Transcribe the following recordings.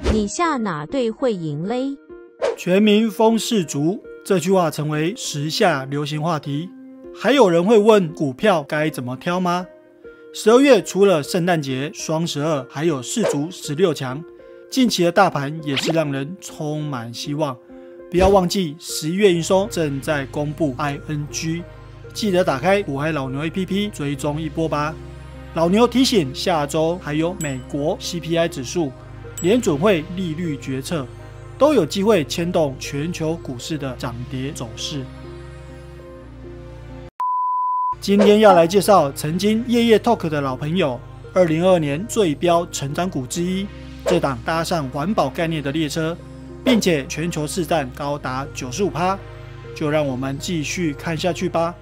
你下哪队会赢嘞？ 全民疯世足这句话成为时下流行话题。还有人会问股票该怎么挑吗？12月除了圣诞节、双12，还有世足16强，近期的大盘也是让人充满希望。不要忘记11月营收正在公布 ING， 记得打开股海老牛 APP 追踪一波吧。老牛提醒，下周还有美国 CPI 指数、联准会利率决策，都有机会牵动全球股市的涨跌走势。今天要来介绍曾经夜夜 Talk 的老朋友，2022年最标成长股之一，这档搭上环保概念的列车，并且全球市占高达 95%， 就让我们继续看下去吧。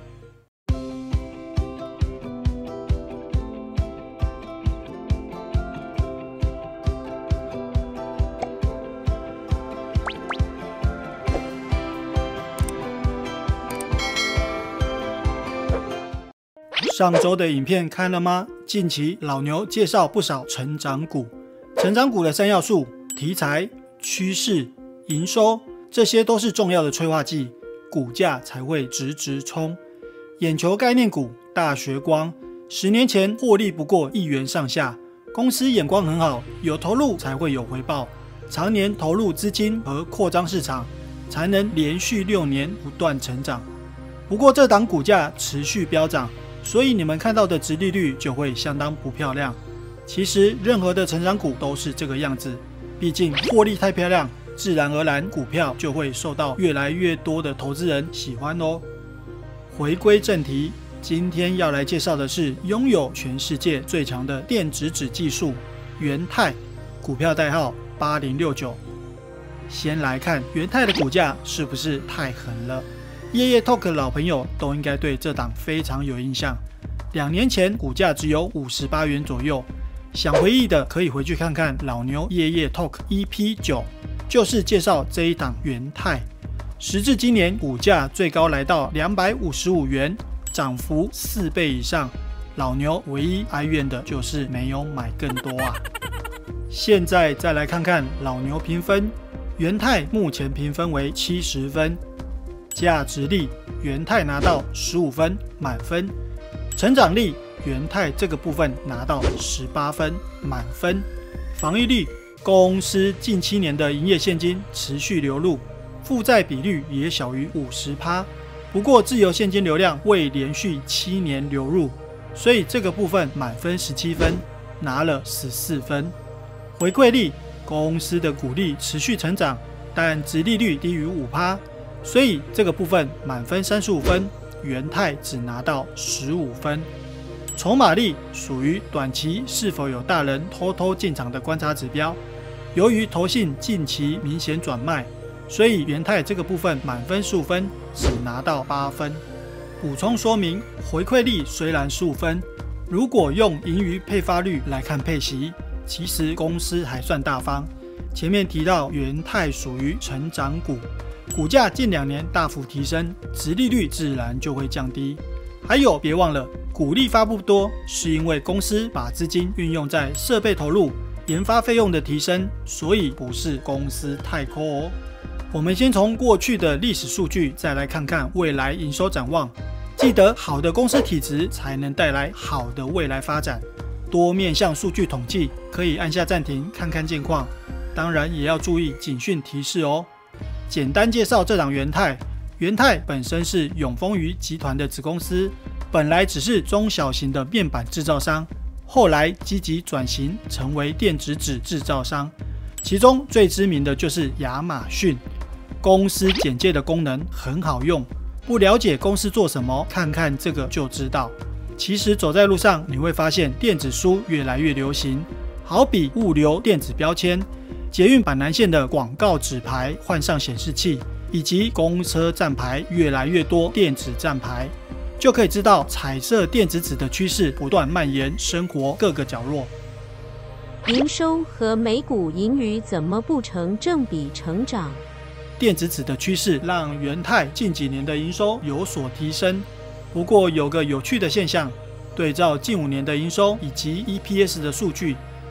上周的影片看了吗？近期老牛介绍不少成长股，成长股的3要素：题材、趋势、营收，这些都是重要的催化剂，股价才会直直冲。眼球概念股大学光，10年前获利不过1元上下，公司眼光很好，有投入才会有回报，常年投入资金和扩张市场，才能连续6年不断成长。不过这档股价持续飙涨，所以你们看到的殖利率就会相当不漂亮。其实任何的成长股都是这个样子，毕竟获利太漂亮，自然而然股票就会受到越来越多的投资人喜欢哦。回归正题，今天要来介绍的是拥有全世界最强的电子纸技术元太，股票代号8069。先来看元太的股价是不是太狠了？夜夜 Talk 的老朋友都应该对这档非常有印象。2年前股价只有58元左右，想回忆的可以回去看看老牛夜夜 Talk EP9， 就是介绍这一档元太。时至今年，股价最高来到255元，涨幅4倍以上。老牛唯一哀怨的就是没有买更多啊。现在再来看看老牛评分，元太目前评分为70分。价值力，元太拿到15分满分；成长力，元太这个部分拿到18分满分；防御力，公司近7年的营业现金持续流入，负债比率也小于50%。不过自由现金流量未连续7年流入，所以这个部分满分17分，拿了14分。回馈力，公司的股利持续成长，但殖利率低于5%。所以这个部分满分35分，元太只拿到15分。筹码力属于短期是否有大人偷偷进场的观察指标，由于投信近期明显转卖，所以元太这个部分满分15分，只拿到8分。补充说明，回馈力虽然15分，如果用盈余配发率来看配息，其实公司还算大方。前面提到元太属于成长股，股价近2年大幅提升，殖利率自然就会降低。还有别忘了，股利发不多，是因为公司把资金运用在设备投入、研发费用的提升，所以不是公司太抠哦。我们先从过去的历史数据，再来看看未来营收展望。记得好的公司体质才能带来好的未来发展。多面向数据统计，可以按下暂停看看近况，当然也要注意警讯提示哦。简单介绍这档元太，元太本身是永丰余集团的子公司，本来只是中小型的面板制造商，后来积极转型成为电子纸制造商，其中最知名的就是亚马逊。公司简介的功能很好用，不了解公司做什么，看看这个就知道。其实走在路上你会发现电子书越来越流行，好比物流电子标签，捷运板南线的广告纸牌换上显示器，以及公车站牌越来越多电子站牌，就可以知道彩色电子纸的趋势不断蔓延生活各个角落。 营收和每股盈余怎么不成正比成长？ 电子纸的趋势让元太近几年的营收有所提升，不过有个有趣的现象，对照近5年的营收以及 EPS 的数据，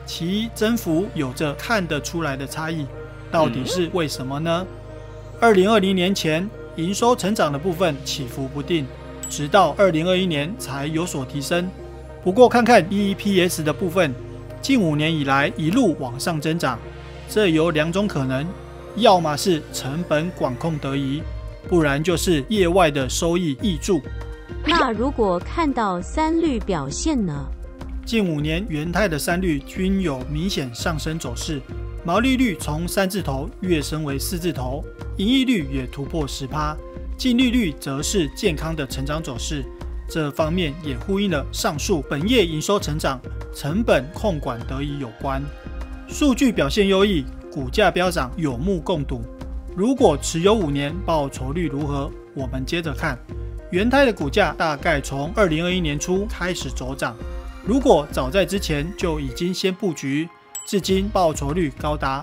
其增幅有着看得出来的差异，到底是为什么呢？2020年前营收成长的部分起伏不定，直到2021年才有所提升。不过看看 EPS 的部分，近5年以来一路往上增长，这有2种可能，要么是成本管控得宜，不然就是业外的收益挹注。 那如果看到三率表现呢？ 近5年元太的三率均有明显上升走势，毛利率从3字头跃升为4字头，盈利率也突破 10%， 净利率则是健康的成长走势。这方面也呼应了上述本业营收成长、成本控管得宜有关。数据表现优异，股价飙涨有目共睹。如果持有5年，报酬率如何？我们接着看。元太的股价大概从2021年初开始走涨，如果早在之前就已经先布局，至今报酬率高达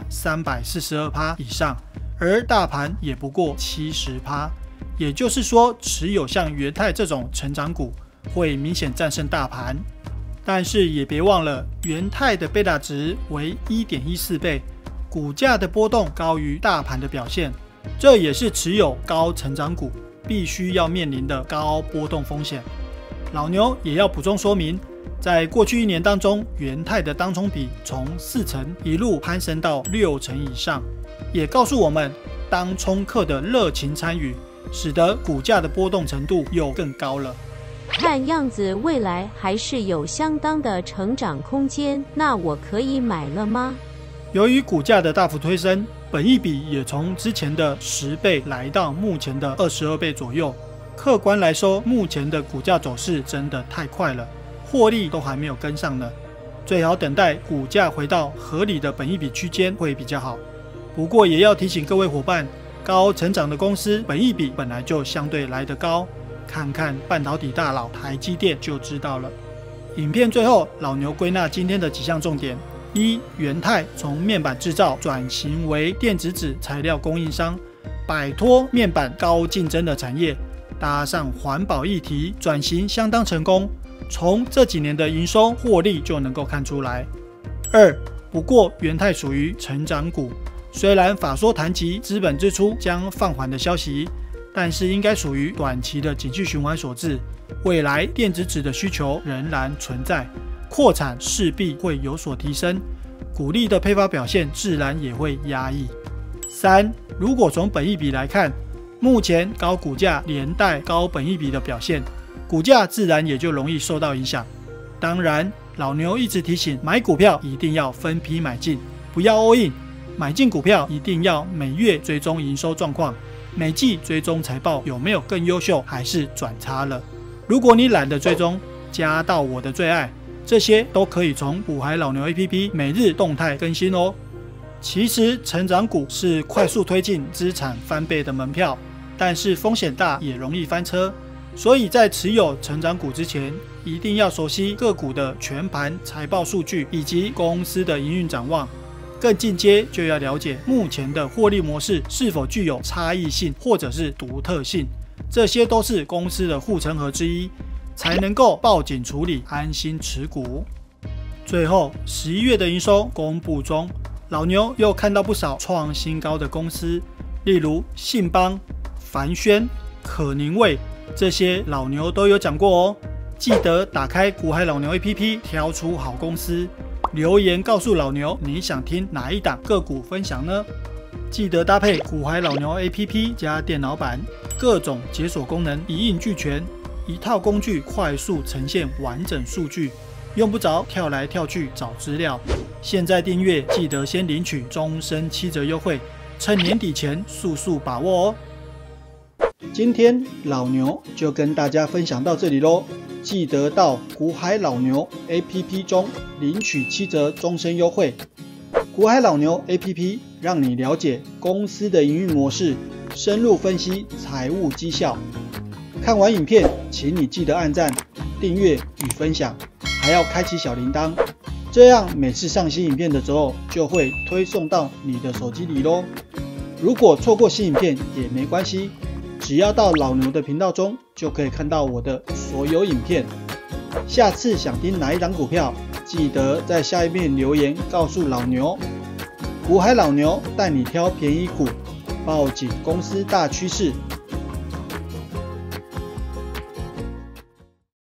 342%以上，而大盘也不过70%。也就是说，持有像元太这种成长股会明显战胜大盘。但是也别忘了，元太的贝塔值为 1.14 倍，股价的波动高于大盘的表现，这也是持有高成长股必须要面临的高波动风险。老牛也要补充说明，在过去1年当中，元太的当冲比从4成一路攀升到6成以上，也告诉我们当冲客的热情参与，使得股价的波动程度又更高了。 看样子未来还是有相当的成长空间，那我可以买了吗？ 由于股价的大幅推升，本益比也从之前的10倍来到目前的22倍左右。客观来说，目前的股价走势真的太快了，获利都还没有跟上呢。最好等待股价回到合理的本益比区间会比较好。不过也要提醒各位伙伴，高成长的公司本益比本来就相对来得高，看看半导体大佬台积电就知道了。影片最后，老牛归纳今天的几项重点：一、元太从面板制造转型为电子纸材料供应商，摆脱面板高竞争的产业，搭上环保议题，转型相当成功。从这几年的营收获利就能够看出来。二、不过元太属于成长股，虽然法说谈及资本支出将放缓的消息，但是应该属于短期的景气循环所致，未来电子纸的需求仍然存在，扩产势必会有所提升，股利的配发表现自然也会压抑。三、如果从本益比来看，目前高股价连带高本益比的表现，股价自然也就容易受到影响。当然，老牛一直提醒，买股票一定要分批买进，不要 all in。买进股票一定要每月追踪营收状况，每季追踪财报有没有更优秀还是转差了。如果你懒得追踪，加到我的最爱，这些都可以从股海老牛 APP 每日动态更新哦。其实成长股是快速推进资产翻倍的门票，但是风险大也容易翻车，所以在持有成长股之前，一定要熟悉个股的全盘财报数据以及公司的营运展望。更进阶就要了解目前的获利模式是否具有差异性或者是独特性，这些都是公司的护城河之一，才能够报警处理，安心持股。最后，11月的营收公布中，老牛又看到不少创新高的公司，例如信邦、凡轩、可宁味，这些老牛都有讲过哦。记得打开股海老牛 APP， 挑出好公司，留言告诉老牛你想听哪一档个股分享呢？记得搭配股海老牛 APP 加电脑版，各种解锁功能一应俱全，一套工具快速呈现完整数据，用不着跳来跳去找资料。现在订阅记得先领取终身7折优惠，趁年底前速速把握哦。今天老牛就跟大家分享到这里咯，记得到股海老牛 APP 中领取7折终身优惠。股海老牛 APP 让你了解公司的营运模式，深入分析财务绩效。看完影片，请你记得按赞、订阅与分享，还要开启小铃铛，这样每次上新影片的时候就会推送到你的手机里咯。如果错过新影片也没关系，只要到老牛的频道中就可以看到我的所有影片。下次想听哪一档股票， 记得在下面留言告诉老牛。股海老牛带你挑便宜股，抱紧公司大趋势，